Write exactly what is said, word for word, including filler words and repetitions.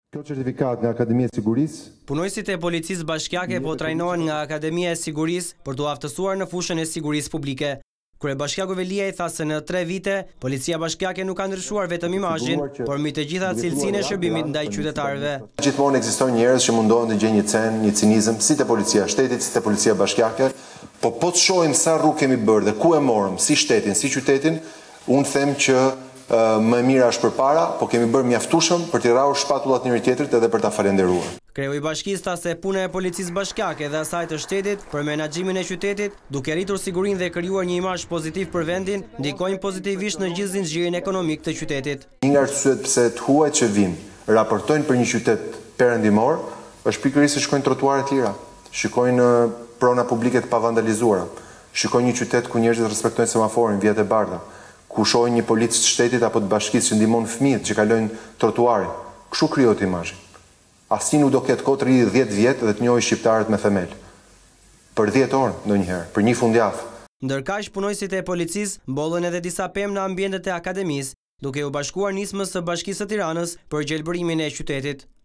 Kjo certifikat nga Akademia e Sigurisë. Punojësit e policisë bashkiake po trajnohen nga Akademia e Sigurisë për t'u aftësuar në fushën e sigurisë publike. Kryebashkiaku Velia i tha se në tre vite, policia bashkiake nuk ka ndryshuar vetëm imazhin, por mbi të gjitha cilësinë e shërbimit ndaj qytetarëve. Gjithmonë ekzistojnë njerëz që mundohen të gjejnë një cen, një cinizëm, si te policia e shtetit, si te policia bashkiake, po po të shohim sa rrugë kemi bërë dhe ku e morëm, si shtetin, si qytetin, unë them që më e mira është përpara, po kemi bërë mjaftueshëm për t'i rrahur shpatullat njëri tjetrit edhe për ta falenderuar. Kreu i bashkisë tha se puna e policisë bashkiake dhe asaj të shtetit për menaxhimin e qytetit, duke rritur sigurinë dhe krijuar një imazh pozitiv për vendin, ndikojnë pozitivisht në gjithë zinxhirin ekonomik të qytetit. Një nga arsyet pse të huajt që vijnë raportojnë për një qytet perëndimor, është pikërisht se shkojnë trotuare të lira, shikojnë prona publike të pavandalizuara, shikojnë një qytet ku njerëzit respektojnë semaforin, vijat e bardha, ku shohin një policë të shtetit apo të bashkisë që ndihmon fëmijët që kalojnë trotuarin. Kështu krijohet imazhi. Asnjë nuk do ketë kohë të rritë dhjetë vjet dhe të njohë shqiptarët me themel. Për dhjetë orë ndonjëherë, për një fundjavë. Ndërkaq punojësit e policisë mbollën edhe disa pemë në ambientet e akademisë, duke u bashkuar nismës së Bashkisë së Tiranës për gjelbërimin e qytetit.